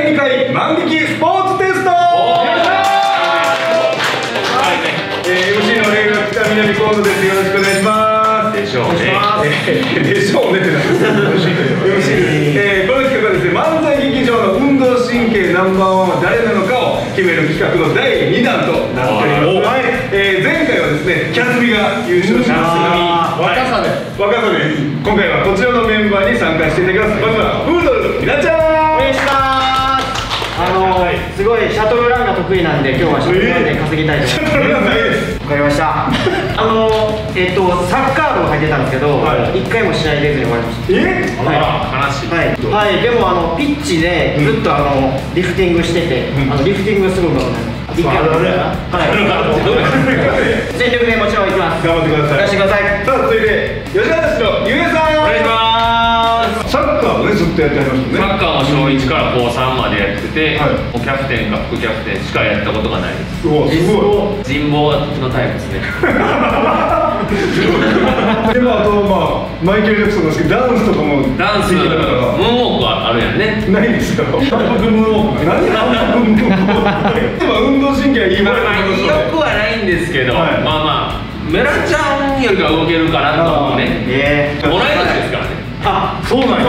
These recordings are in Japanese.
第2回万劇スポーツテスト。MC のレイが北南コードです。よろしくお願いします。 でしょうね。 でしょうねってなんですか。MC、この企画はですね、漫才劇場の運動神経ナンバーワンは誰なのかを決める企画の第2弾となっております。前回はですね、キャズミが優勝しました。若さで今回はこちらのメンバーに参加していただきます。まずはフードルのみなちゃん。 お願いします。すごいシャトルランが得意なんで、今日はシャトルランで稼ぎたいと思います。シャトルランないです。わかりました。サッカー部入ってたんですけど、1回も試合出ずに終わりました。 悲しい。 はい、でもピッチでずっとリフティングしてて、リフティングするのが1回も全力でもちろんいきます。 頑張ってください。 やらせてください。 さあ、続いて吉田たちのゆえさん。 お願いします。 サッカーをね、ずっとやってはりましたね。 サッカーも小1から高3までやってて、もうキャプテンか副キャプテンしかやったことがないです。 すごい。 人望のタイプですね。 でもあとマイケル・ジャクソンですけど、ダンスとかもダンス、ムーンウォークはあるやんね。 ないですよ。反復ムーンウォーク。何反復ムーンウォーク。でも運動神経はいいもの。 よくはないんですけど、まあメラちゃんよりか動けるかなと思うね。同い年ですからね。 あ、そうなんや。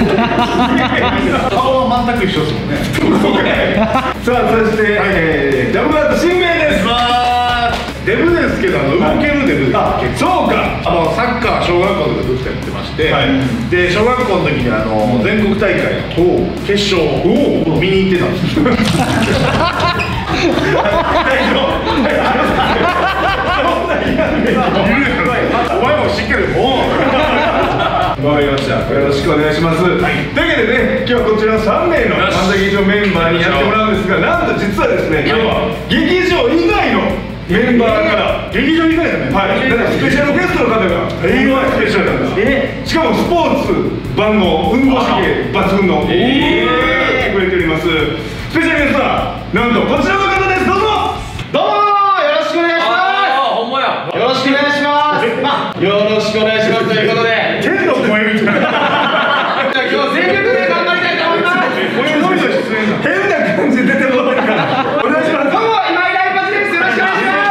顔は全く一緒ですもんね。さあ、そしてダブルアート新名です。 デブですけど、動けるデブです。 そうか。 サッカー小学校でずっとやってまして、で小学校の時に全国大会の決勝を見に行ってたんですよ。お前もしっかりわかりました。よろしくお願いします。というわけでね、今日はこちら3名の漫才劇場メンバーにやってもらうんですが、なんと実はですね、今日は劇場以外のメンバーから劇場以外だね。 スペシャルゲストの方がスペシャルなんです。しかもスポーツ万能、運動神経抜群の来てくれております。スペシャルゲストはなんとこちらの方です。どうぞ。 どうもよろしくお願いします。 ほんまや。 よろしくお願いします。よろしくお願いしますということで、 天の声みたいな。 今日全力で頑張りたいと思います。 変な感じで出てもらってるから。お願いします。 どうも今井大八です。よろしくお願いします。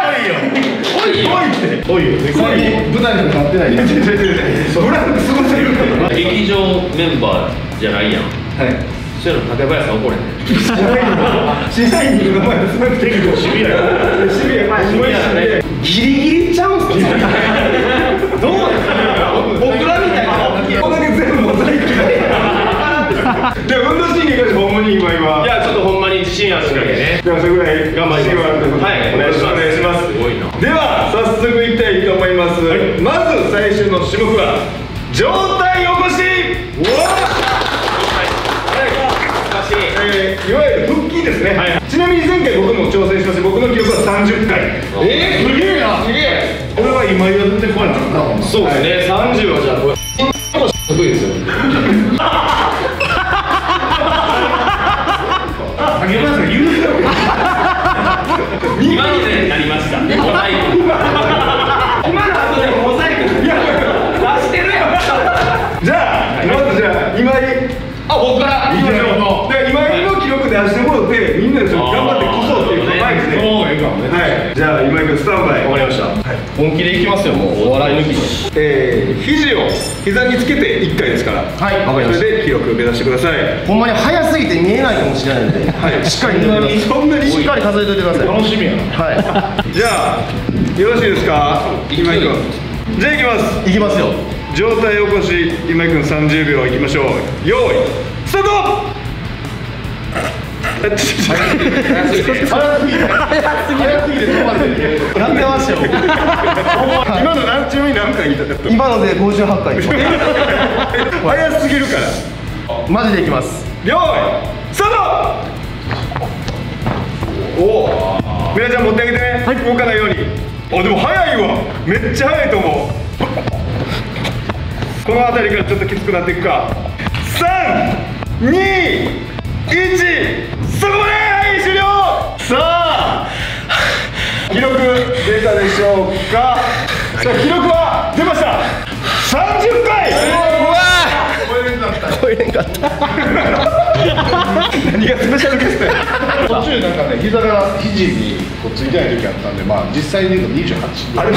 おいよ。 舞台にもなってない。ブランクすごすぎるから。 劇場メンバーじゃないやん。そういうの竹林さん怒れへん。 支配人の名前です。 結構シビアや。 シビア。 ギリギリちゃうんすか。どうですか。僕らみたいな。 ここだけ全部モザイク。で運動神経がほんまに今いやちょっとほんまに自信あるからね。 ではそれぐらい頑張ります。 はい、お願いします。すごいな。 では早速いきたいと思います。まず最初の種目は上体起こし。いわゆる腹筋ですね。ちなみに前回僕も挑戦しまして、僕の記録は30回。 すげえな。これは今やってこいな。 そうですね。30はじゃあこれ得意ですよ。 あげますか。言うよ。 今のでなりました。モザイク。 今の後でモザイク出してるやん。 じゃあまず今井。 僕から今井の記録出してもらってみんなで頑張ってこそうっていう前ですね。じゃあ今井君スタンバイ。 わかりました。本気でいきますよ。もうお笑い抜きで。肘を膝につけて1回ですから。 はい、わかりました。 それで記録を目指してください。 ほんまに早すぎて見えないかもしれないので、しっかりそんなにしっかり数えておいてください。楽しみやな。はい。 じゃあよろしいですか、今井君。じゃあいきます。 いきますよ。 上体起こし今井君30秒いきましょう。用意スタート。 早すぎてやってましたよ。 今のちなみに何回言ったか。 今ので58回。 早すぎるからマジでいきます。 用意スタート。おお、みなちゃん持ってあげてね。動かないように。あ、でも早いわ。めっちゃ早いと思う。この辺りからちょっときつくなっていくか。3、2、1、そこまで。はい、終了。さあ記録出たでしょうか。さあ記録は出ました。30回。 超えれんかった。 何がスペシャルゲストや。 途中なんかね、膝が肘にこうついてない時あったんで、まあ実際に言うと28。あれ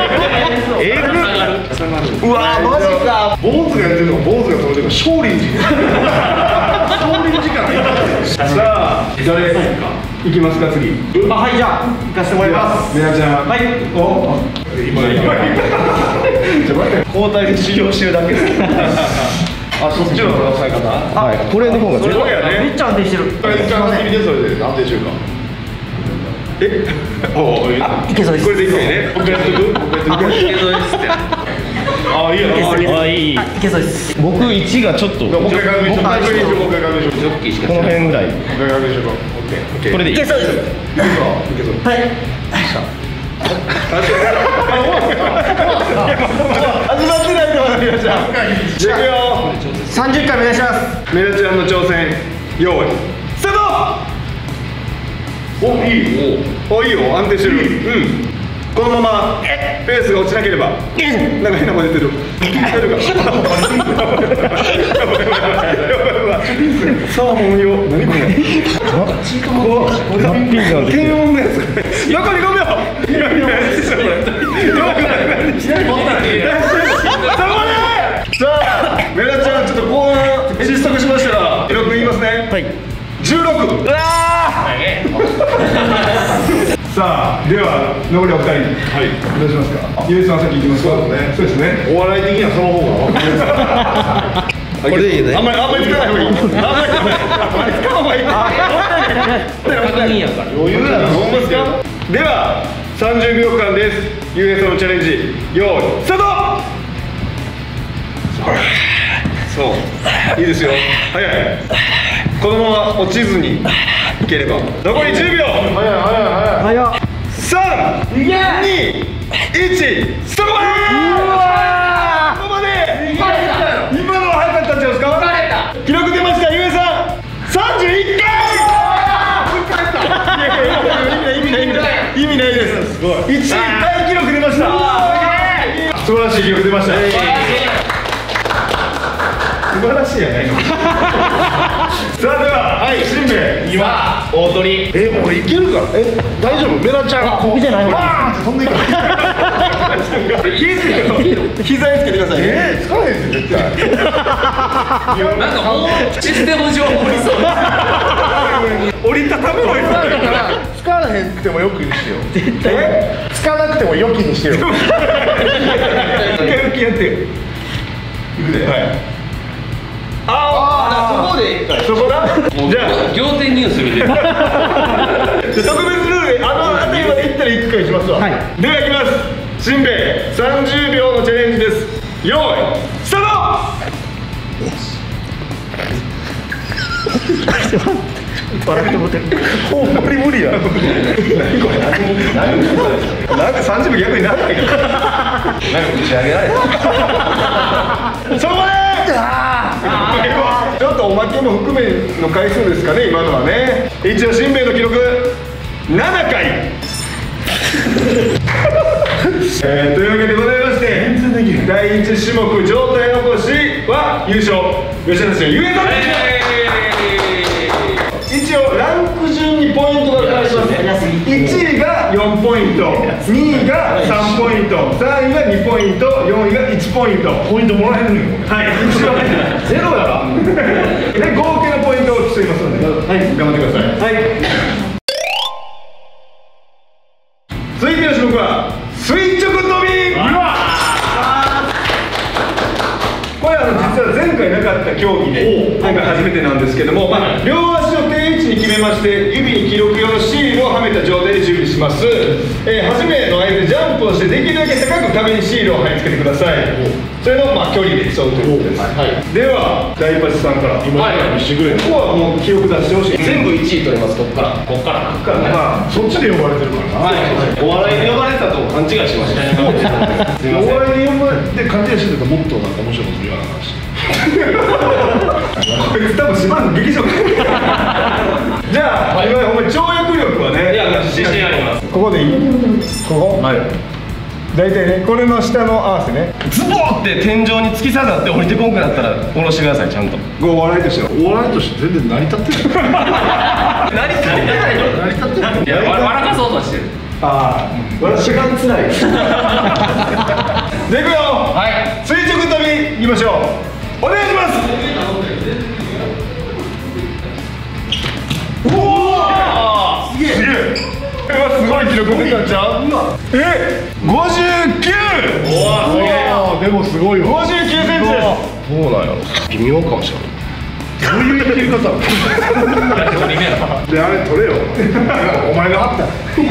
うわマジか。 坊主がやってるのか坊主が取れてるのか少林寺少林寺からさあ誰行きますか次。 はいじゃあ行かせてもらいます。 メラちゃん。 はい。 お今交代で修行してるだけです。あ、そっちの押さえ方。 はい、これの方がそれやね。 めっちゃ安定してる。 一回やってみて、それで安定してるか。 おお、 いけそうです。 これでいいね。僕やっとく。 あ、けどですってあ、いいやな。 あ、いい。 いけそうです。 僕1がちょっともう一回確認しよう。もう一回確認しよう。もう一回確認しよう。 ジョッキーしかこの辺ぐらい。 もう一回確認しよう。オッケー。 これでいい。 いけそうです。はい。 始まってないと思う。メラちゃん。じゃあ行くよ。 30回お願いします。 メラちゃんの挑戦。用意。スタート。お、いい。お、いいよ。安定してる。うん。このままペースが落ちなければ。なんか変な声出てる。大丈夫か。サーモンよ。何これ。検温のやつ。残り5秒。さあ、メラちゃんちょっと後半失速しましたら記録言いますね。 はい。 16。うわさあ、では残りお二人、はい、どうしますか。ゆうさん先行きますか。そうですね。 お笑い的にはその方が分かりやすい。 これでいいね。あんまりつかない方がいい。あんまりつかない方がいい。 確認やから余裕やな。 ほんまですか。では30秒間です。ゆうへいさんのチャレンジ、用意スタート。そういいですよ。早い。このまま落ちずにいければ。残り10秒。 早っ。 3、2、1、ストップ。ここまで。今のは早かったんじゃないですか。記録出ました。ゆうへいさん31回。意味ないです。1位タイ記録出ました。素晴らしい記録出ました。素晴らしいやないの。さあでは、はい、しんべヱ今大鳥。 俺いけるか。大丈夫。メラちゃんこうじゃない。 バーンって飛んでいく。 膝につけてくださいね。 つかないですよ絶対。 なんかもうシステム上降りそう折りたたむのにだからつかなへんくてもよくにしてよ。絶対つかなくてもよきにしてよ。 一回腹筋やってよ。いくで。はい。 そこでそこだ。じゃあ仰天ニュース見てる特別ルールであたりまで行ったら1回しますわ。 はい。 ではいきます。しんべヱ30秒のチャレンジです。用意スタート。 笑ってもてる。 ほんまに無理や。何これ。なんか30秒逆にならないから。なんか打ち上げられた。そこまで。ちょっとおまけも含めの回数ですかね、今のはね。一応しんべヱの記録7回。というわけでございまして、第1種目状態残しは優勝吉田選手、ゆうへいさんです。一応ランク順にポイントが変わります。1位が4ポイント、2位が3ポイント、3位が2ポイント、4位が1ポイント。 ポイントもらえるのよ。 はい、一応ゼロだわ。で合計のポイントを競いますので、はい、頑張ってください。はい。続いての種目は垂直跳び。これ実は前回なかった競技で今回初めてなんですけども、両足を定位置に決めまして指に記録用のシールをはめた状態で準備します。初めの間でジャンプをしてできるだけ高く壁にシールを貼り付けてください。それの距離で競うということです。では大八さんから今してくれ。ここはもう記録出してほしい。 全部1位取れます。こっからそっちで呼ばれてるからな。 お笑いで呼ばれたと勘違いしました。 お笑いで呼ばれて勘違いしてたらもっとなんか面白いこと言わなかったし。 こいつ多分島の劇場じゃあ、今ほんまに跳躍力はね、 いや自信あります。 ここでいい。ここ。はい。 大体ね、これの下の合わせね。 ズボーって天井に突き刺さって降りてこんくなったら下ろしてください、ちゃんと。 お笑いとしてはお笑いとして全然成り立ってない。 成り立ってないの。 成り立ってない。 いや、笑かそうとしてる。 ああ、私がつらい。で、いくよ。 はい。 垂直跳びいきましょう。お願いします。おお、すげえ。これはすごい記録出たんちゃう？59。 おお、すげえ。 でもすごいよ。 59センチです。 そうなんやろ。微妙かもしれない。 どういう切り方？で、あれ取れよ。お前があった。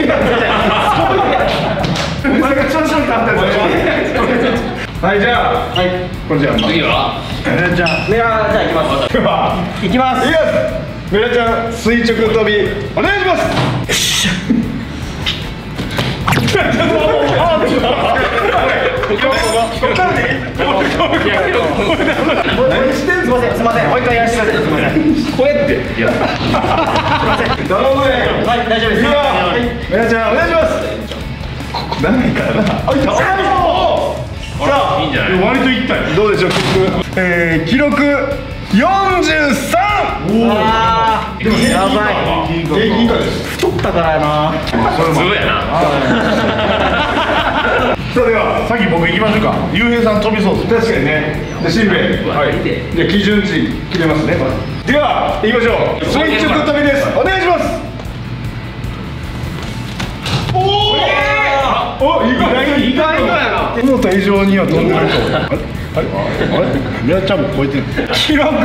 お前が調子乗ってあったやつ。はい、じゃあ、はい、これじゃあ、 次は。 じゃあ、 メラじゃあ行きます。 では、 行きます。 いきます。メラちゃん、垂直跳び、お願いします。 何してんすみません、すみません、もう一回やらせてください。すみません。 こうやって。いや。頼むね。 はい、大丈夫です。 いくよ。メラちゃん、お願いします。ここ長いからな。あ、いった。さあ、 いいんじゃない。 割といったよ。 どうでしょう、記録43。 あー、でもやばい。 平均以下です。 太ったからやな。 普通やな。 さあ、では、 さっき僕行きましょうか。ゆうへいさん飛びそうです。 確かにね。じゃあ、しんべヱ。はい。じゃあ、基準値決めますね。では、行きましょう。垂直跳びです。お願いします。おお、意外とやな。 思った以上には飛んでると思う。あれメラちゃんも超えてる。 記録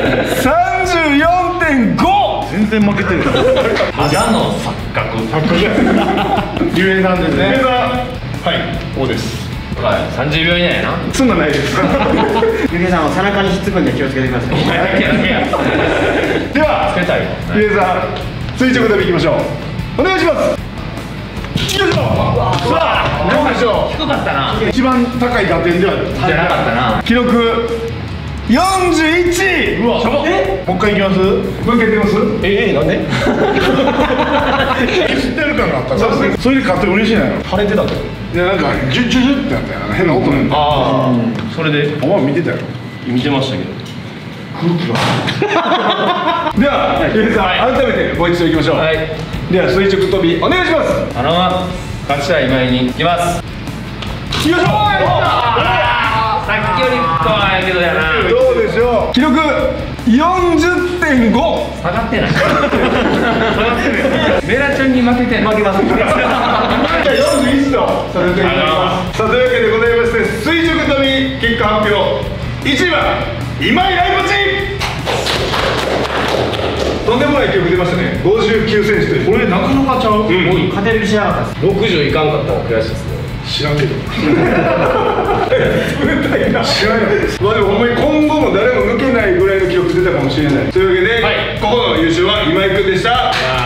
34.5。 全然負けてる。 ただの錯覚。 ゆうへいさんですね。 皆さん、はい、こうです。 はい、30秒以内やな。 そんなないです。 ゆうへいさんは背中にひっつくんで気をつけてください。 では、 つけたいわ。 ゆうへいさん、垂直跳びいきましょう。お願いします。よいしょ。さあ、どうでしょう。 低かったな。 一番高い打点では。 じゃなかったな。 記録41。 うわ、もう一回いきます。 もう一回やってみます。 なんで？ 知ってる感があったから。それで勝って嬉しいなよ。 晴れてたって。 いや、なんかジュジュジュってなったよ。変な音なんだ。 ああ、それでお前見てたよ。 見てましたけど。 では、ゆうへいさん、改めてもう一度いきましょう。 はい。 では、垂直跳びお願いします。 頼む。勝ちたい今井に行きます。 よいしょ。 さっきよりかはやけどやな。 どうでしょう。記録40.5。 下がってない。メラちゃんに負けてない。負けます。 じゃあ41とさせていただきます。さあ、というわけでございまして、垂直跳び結果発表。1位は今井ライパチ。とんでもない記録出ましたね。59センチという。 これなかなかちゃう。 勝てる気しなかったです。 60いかんかったら悔しいですね。 知らんけど。 冷たいな。知らんよ。まあでもほんまに今後も誰も抜けないぐらいの記録出たかもしれない。というわけで、 はいここの優勝は今井君でした。